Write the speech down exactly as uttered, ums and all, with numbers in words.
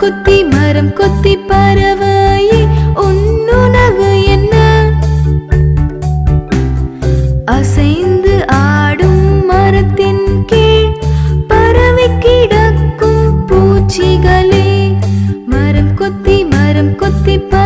கொத்தி மரம் கொத்தி பறவையே உன்னுணவு என்ன? அசைந்து ஆடும் மரத்தின் கீழ் பறவை கிடக்கும் பூச்சிகளே மரம் கொத்தி மரம் கொத்தி